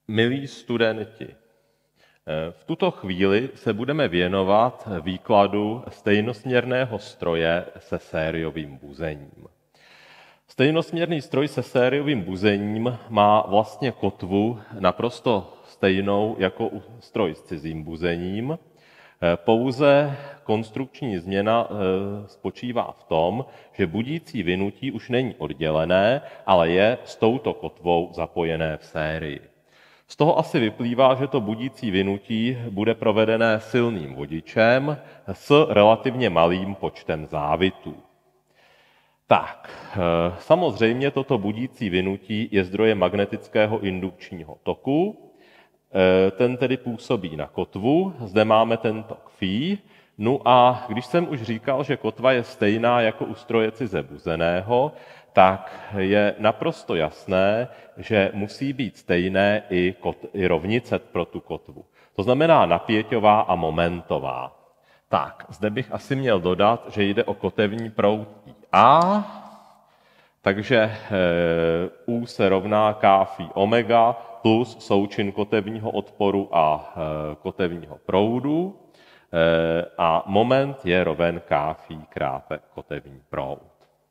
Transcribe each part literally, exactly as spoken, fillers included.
Milí studenti, v tuto chvíli se budeme věnovat výkladu stejnosměrného stroje se sériovým buzením. Stejnosměrný stroj se sériovým buzením má vlastně kotvu naprosto stejnou jako stroj s cizím buzením, pouze konstrukční změna spočívá v tom, že budící vinutí už není oddělené, ale je s touto kotvou zapojené v sérii. Z toho asi vyplývá, že to budící vinutí bude provedené silným vodičem s relativně malým počtem závitů. Tak, samozřejmě toto budící vinutí je zdrojem magnetického indukčního toku. Ten tedy působí na kotvu, zde máme ten tok phi. No a když jsem už říkal, že kotva je stejná jako u stroje cize buzeného, tak je naprosto jasné, že musí být stejné i, kot, i rovnice pro tu kotvu. To znamená napěťová a momentová. Tak, zde bych asi měl dodat, že jde o kotevní proud I A, takže e, U se rovná K phi omega plus součin kotevního odporu a e, kotevního proudu e, a moment je roven K phi krát kotevní proud.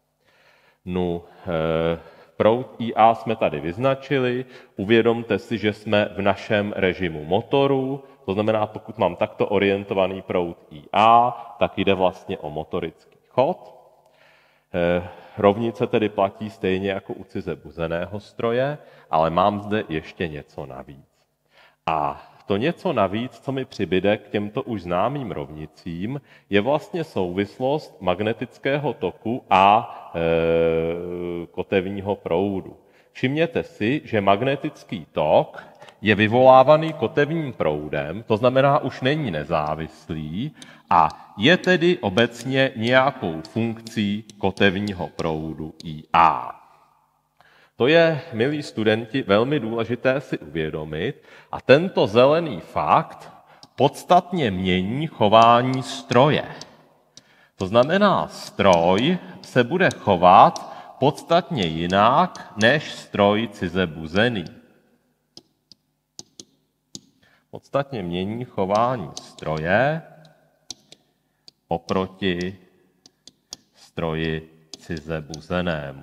No, e, proud I A jsme tady vyznačili, uvědomte si, že jsme v našem režimu motoru, to znamená, pokud mám takto orientovaný proud I A, tak jde vlastně o motorický chod. E, rovnice tedy platí stejně jako u cize buzeného stroje, ale mám zde ještě něco navíc. A to něco navíc, co mi přibyde k těmto už známým rovnicím, je vlastně souvislost magnetického toku a e, kotevního proudu. Všimněte si, že magnetický tok je vyvolávaný kotevním proudem, to znamená, už není nezávislý a je tedy obecně nějakou funkcí kotevního proudu I A. To je, milí studenti, velmi důležité si uvědomit a tento zelený fakt podstatně mění chování stroje. To znamená, stroj se bude chovat podstatně jinak než stroj cize buzený. Podstatně mění chování stroje oproti stroji cize buzenému.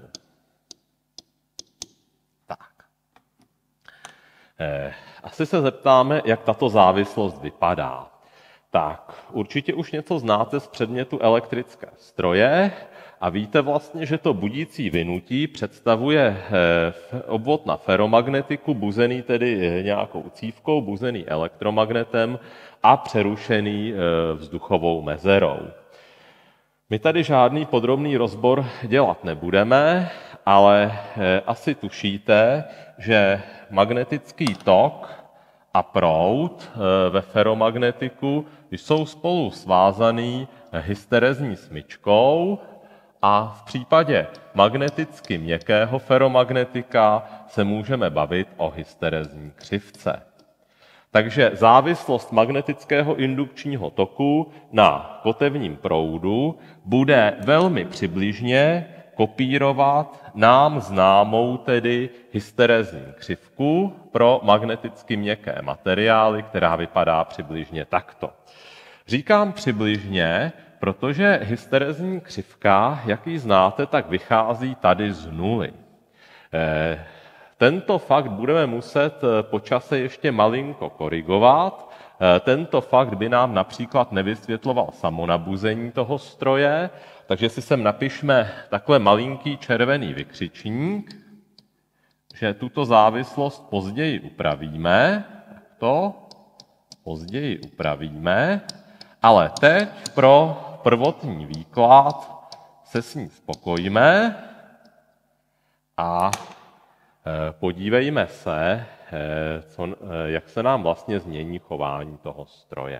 Asi se zeptáme, jak tato závislost vypadá. Tak, určitě už něco znáte z předmětu elektrické stroje a víte vlastně, že to budící vinutí představuje obvod na feromagnetiku, buzený tedy nějakou cívkou, buzený elektromagnetem a přerušený vzduchovou mezerou. My tady žádný podrobný rozbor dělat nebudeme, ale asi tušíte, že magnetický tok a proud ve feromagnetiku jsou spolu svázaný hysterezní smyčkou a v případě magneticky měkkého feromagnetika se můžeme bavit o hysterezní křivce. Takže závislost magnetického indukčního toku na kotevním proudu bude velmi přibližně kopírovat nám známou tedy hysterezní křivku pro magneticky měkké materiály, která vypadá přibližně takto. Říkám přibližně, protože hysterezní křivka, jak ji znáte, tak vychází tady z nuly. Tento fakt budeme muset po čase ještě malinko korigovat. Tento fakt by nám například nevysvětloval samonabuzení toho stroje, takže si sem napišme takhle malinký červený vykřičník, že tuto závislost později upravíme, to později upravíme, ale teď pro prvotní výklad se s ní spokojíme a podívejme se, co, jak se nám vlastně změní chování toho stroje.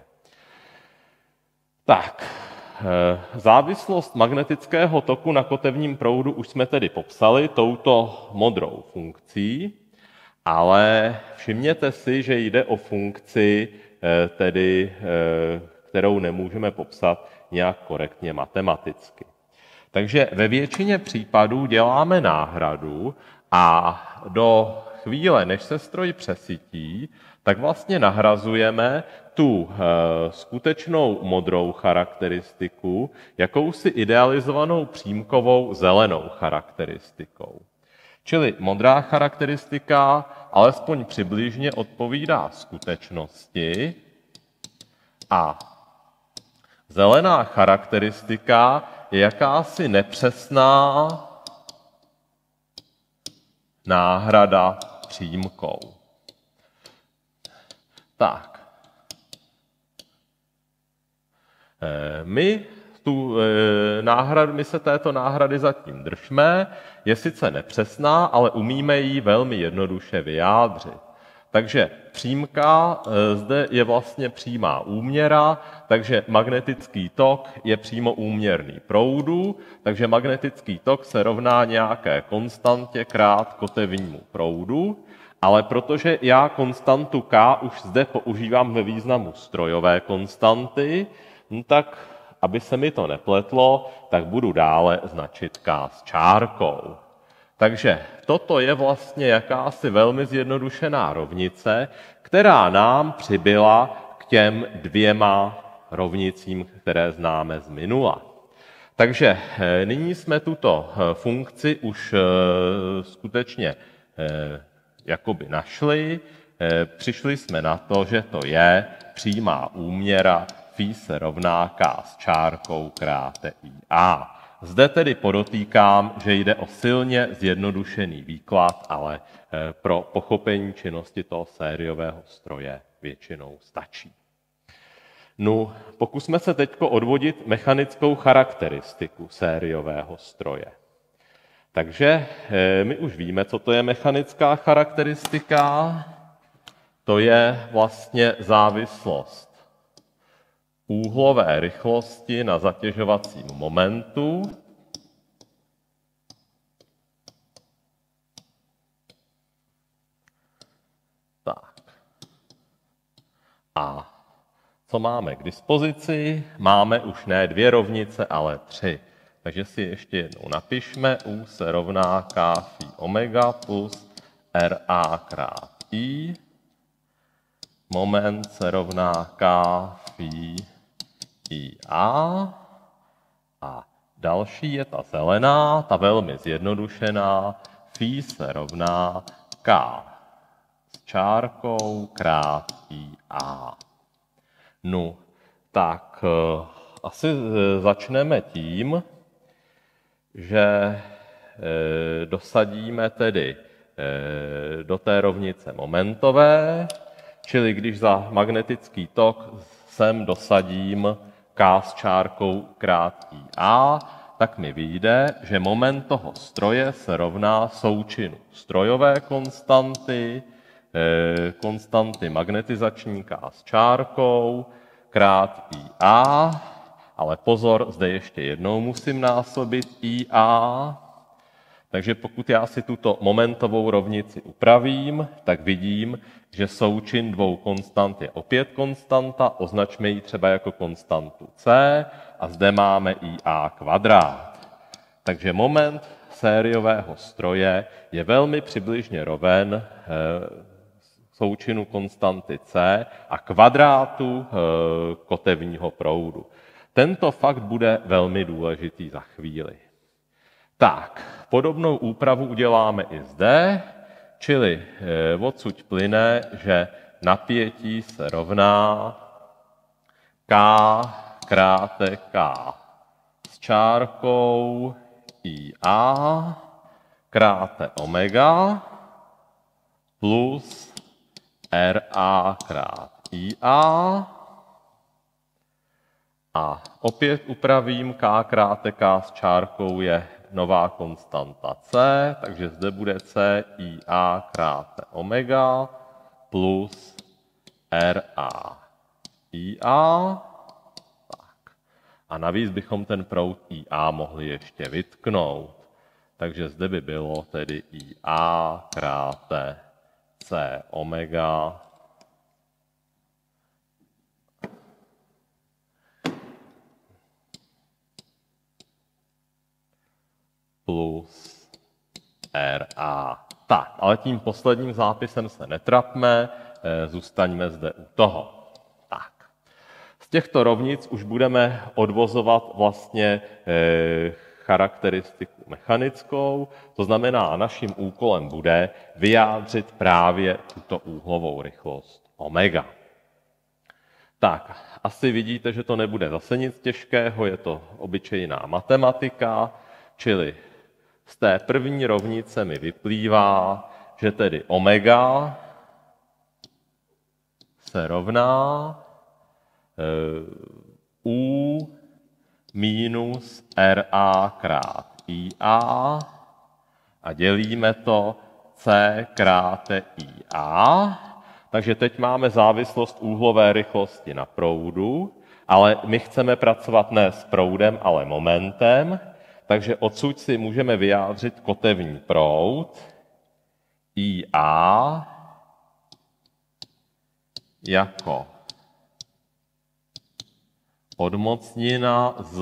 Tak, závislost magnetického toku na kotevním proudu už jsme tedy popsali touto modrou funkcí, ale všimněte si, že jde o funkci, tedy, kterou nemůžeme popsat nějak korektně matematicky. Takže ve většině případů děláme náhradu a do chvíle, než se stroj přesytí, tak vlastně nahrazujeme tu e, skutečnou modrou charakteristiku jakousi idealizovanou přímkovou zelenou charakteristikou. Čili modrá charakteristika alespoň přibližně odpovídá skutečnosti a zelená charakteristika je jakási nepřesná náhrada přímkou. Tak. My, tu náhradu, my se této náhrady zatím držme, je sice nepřesná, ale umíme ji velmi jednoduše vyjádřit. Takže přímka zde je vlastně přímá úměra, takže magnetický tok je přímo úměrný proudu, takže magnetický tok se rovná nějaké konstantě krát kotevnímu proudu, ale protože já konstantu K už zde používám ve významu strojové konstanty, no tak, aby se mi to nepletlo, tak budu dále značit K s čárkou. Takže toto je vlastně jakási velmi zjednodušená rovnice, která nám přibyla k těm dvěma rovnicím, které známe z minula. Takže nyní jsme tuto funkci už skutečně jakoby našli. Přišli jsme na to, že to je přímá úměra phi se rovná K s čárkou krát I A. Zde tedy podotýkám, že jde o silně zjednodušený výklad, ale pro pochopení činnosti toho sériového stroje většinou stačí. No, pokusme se teď odvodit mechanickou charakteristiku sériového stroje. Takže my už víme, co to je mechanická charakteristika. To je vlastně závislost úhlové rychlosti na zatěžovacím momentu. Tak. A co máme k dispozici? Máme už ne dvě rovnice, ale tři. Takže si ještě jednou napišme, U se rovná K phi omega plus R A krát I. Moment se rovná K phi I A. A další je ta zelená, ta velmi zjednodušená. Phi se rovná K s čárkou krát I A. No, tak asi začneme tím, že dosadíme tedy do té rovnice momentové, čili když za magnetický tok sem dosadím K s čárkou krát I A, tak mi vyjde, že moment toho stroje se rovná součinu strojové konstanty, konstanty magnetizační K s čárkou krát I A, ale pozor, zde ještě jednou musím násobit I A. Takže pokud já si tuto momentovou rovnici upravím, tak vidím, že součin dvou konstant je opět konstanta, označme ji třeba jako konstantu C a zde máme I A kvadrát. Takže moment sériového stroje je velmi přibližně roven součinu konstanty C a kvadrátu kotevního proudu. Tento fakt bude velmi důležitý za chvíli. Tak, podobnou úpravu uděláme i zde, čili odsud plyne, že napětí se rovná K kráte K s čárkou I A kráte omega plus R A krát I A. A opět upravím K kráte K s čárkou je nová konstanta C, takže zde bude C I A kráte omega plus R A I A. Tak. A navíc bychom ten proud I A mohli ještě vytknout. Takže zde by bylo tedy I A kráte C omega plus R A. Tak, ale tím posledním zápisem se netrapme, zůstaňme zde u toho. Tak. Z těchto rovnic už budeme odvozovat vlastně charakteristiku mechanickou, to znamená, naším úkolem bude vyjádřit právě tuto úhlovou rychlost omega. Tak, asi vidíte, že to nebude zase nic těžkého, je to obyčejná matematika, čili z té první rovnice mi vyplývá, že tedy omega se rovná uh, u minus ra krát ia a dělíme to c krát ia. Takže teď máme závislost úhlové rychlosti na proudu, ale my chceme pracovat ne s proudem, ale momentem, takže odsud si můžeme vyjádřit kotevní proud ia jako odmocnina z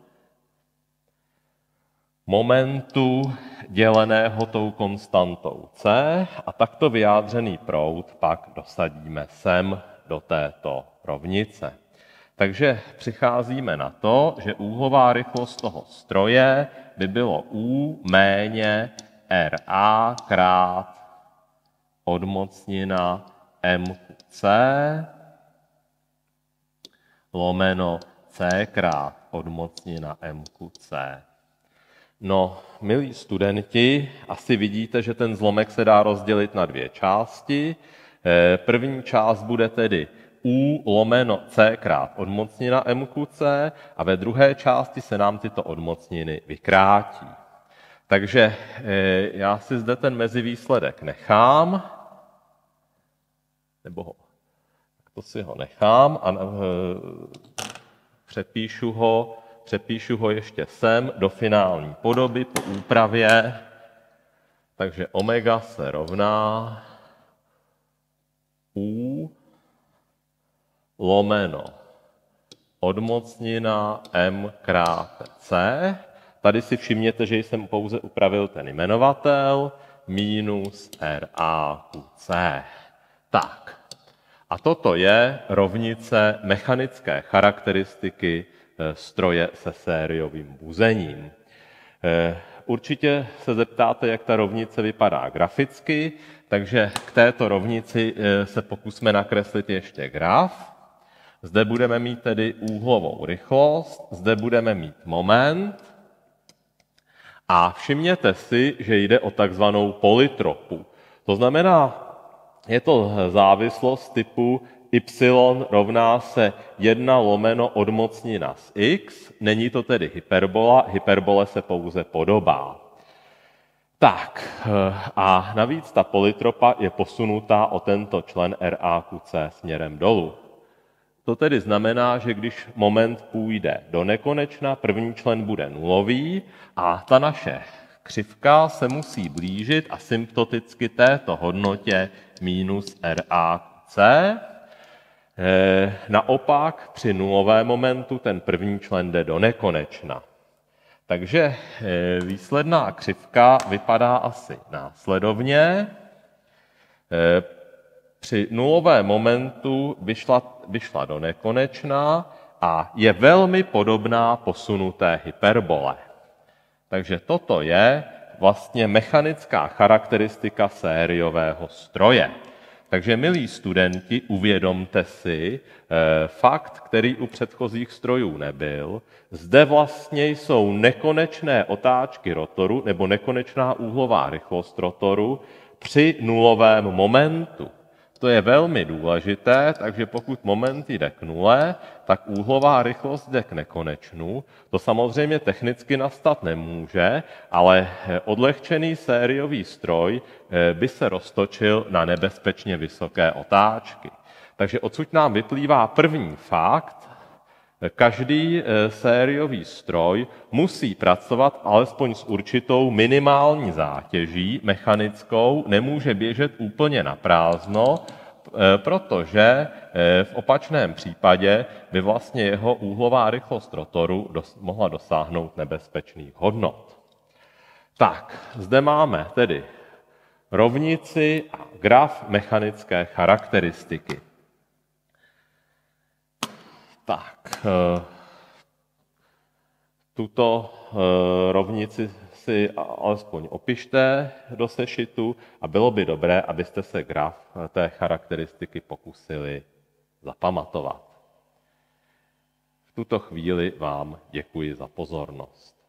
momentu děleného tou konstantou c a takto vyjádřený proud pak dosadíme sem do této rovnice. Takže přicházíme na to, že úhlová rychlost toho stroje by bylo U méně ra krát odmocnina mc lomeno c krát odmocnina m ku c. No, milí studenti, asi vidíte, že ten zlomek se dá rozdělit na dvě části. První část bude tedy U lomeno c krát odmocnina m ku c a ve druhé části se nám tyto odmocniny vykrátí. Takže já si zde ten mezivýsledek nechám, nebo ho, to si ho nechám a přepíšu ho, přepíšu ho ještě sem do finální podoby po úpravě. Takže omega se rovná U lomeno odmocnina m krát c. Tady si všimněte, že jsem pouze upravil ten jmenovatel minus ra ku c. Tak. A toto je rovnice mechanické charakteristiky stroje se sériovým buzením. Určitě se zeptáte, jak ta rovnice vypadá graficky, takže k této rovnici se pokusme nakreslit ještě graf. Zde budeme mít tedy úhlovou rychlost, zde budeme mít moment a všimněte si, že jde o takzvanou polytropu. To znamená, je to závislost typu y rovná se jedna lomeno odmocnina z x, není to tedy hyperbola, hyperbole se pouze podobá. Tak, a navíc ta polytropa je posunutá o tento člen ra ku c směrem dolů. To tedy znamená, že když moment půjde do nekonečna, první člen bude nulový a ta naše křivka se musí blížit asymptoticky této hodnotě minus ra ku c. E, naopak při nulovém momentu ten první člen jde do nekonečna. Takže e, výsledná křivka vypadá asi následovně. E, při nulovém momentu vyšla, vyšla do nekonečna a je velmi podobná posunuté hyperbole. Takže toto je vlastně mechanická charakteristika sériového stroje. Takže, milí studenti, uvědomte si e, fakt, který u předchozích strojů nebyl. Zde vlastně jsou nekonečné otáčky rotoru nebo nekonečná úhlová rychlost rotoru při nulovém momentu. To je velmi důležité, takže pokud moment jde k nule, tak úhlová rychlost jde k nekonečnu. To samozřejmě technicky nastat nemůže, ale odlehčený sériový stroj by se roztočil na nebezpečně vysoké otáčky. Takže odsud nám vyplývá první fakt, každý sériový stroj musí pracovat alespoň s určitou minimální zátěží mechanickou, nemůže běžet úplně na prázdno, protože v opačném případě by vlastně jeho úhlová rychlost rotoru dos- mohla dosáhnout nebezpečných hodnot. Tak, zde máme tedy rovnici a graf mechanické charakteristiky. Tak, tuto rovnici si alespoň opište do sešitu a bylo by dobré, abyste se graf té charakteristiky pokusili zapamatovat. V tuto chvíli vám děkuji za pozornost.